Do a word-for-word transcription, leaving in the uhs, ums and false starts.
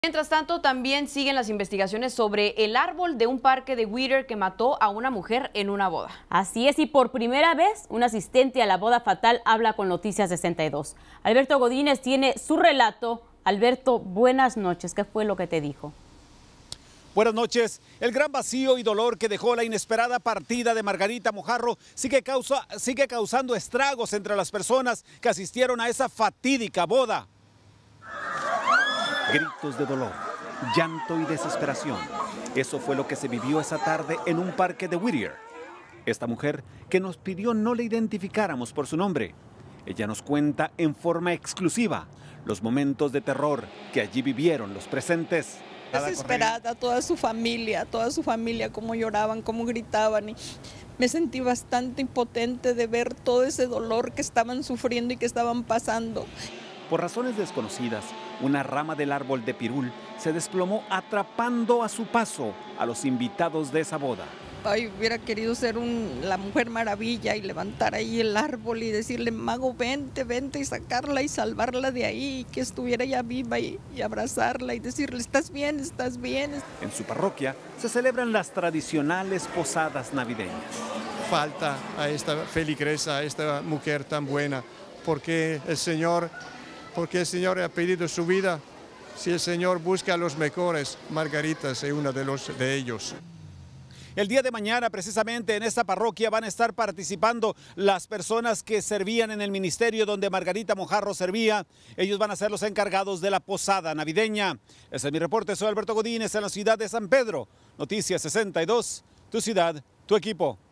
Mientras tanto, también siguen las investigaciones sobre el árbol de un parque de Whittier que mató a una mujer en una boda. Así es, y por primera vez, un asistente a la boda fatal habla con Noticias sesenta y dos. Alberto Godínez tiene su relato. Alberto, buenas noches. ¿Qué fue lo que te dijo? Buenas noches. El gran vacío y dolor que dejó la inesperada partida de Margarita Mojarro sigue, causa, sigue causando estragos entre las personas que asistieron a esa fatídica boda. Gritos de dolor, llanto y desesperación. Eso fue lo que se vivió esa tarde en un parque de Whittier. Esta mujer que nos pidió no le identificáramos por su nombre. Ella nos cuenta en forma exclusiva los momentos de terror que allí vivieron los presentes. Desesperada, toda su familia, toda su familia, cómo lloraban, cómo gritaban. Y me sentí bastante impotente de ver todo ese dolor que estaban sufriendo y que estaban pasando. Por razones desconocidas, una rama del árbol de pirul se desplomó atrapando a su paso a los invitados de esa boda. Ay, hubiera querido ser un, la Mujer Maravilla y levantar ahí el árbol y decirle, Mago, vente, vente y sacarla y salvarla de ahí, y que estuviera ya viva y, y abrazarla y decirle, estás bien, estás bien. En su parroquia se celebran las tradicionales posadas navideñas. Falta a esta feligresa, a esta mujer tan buena, porque el Señor, porque el Señor ha pedido su vida. Si el Señor busca a los mejores, Margarita es una de, los, de ellos. El día de mañana, precisamente en esta parroquia, van a estar participando las personas que servían en el ministerio donde Margarita Mojarro servía. Ellos van a ser los encargados de la posada navideña. Ese es mi reporte, soy Alberto Godínez en la ciudad de San Pedro. Noticias sesenta y dos, tu ciudad, tu equipo.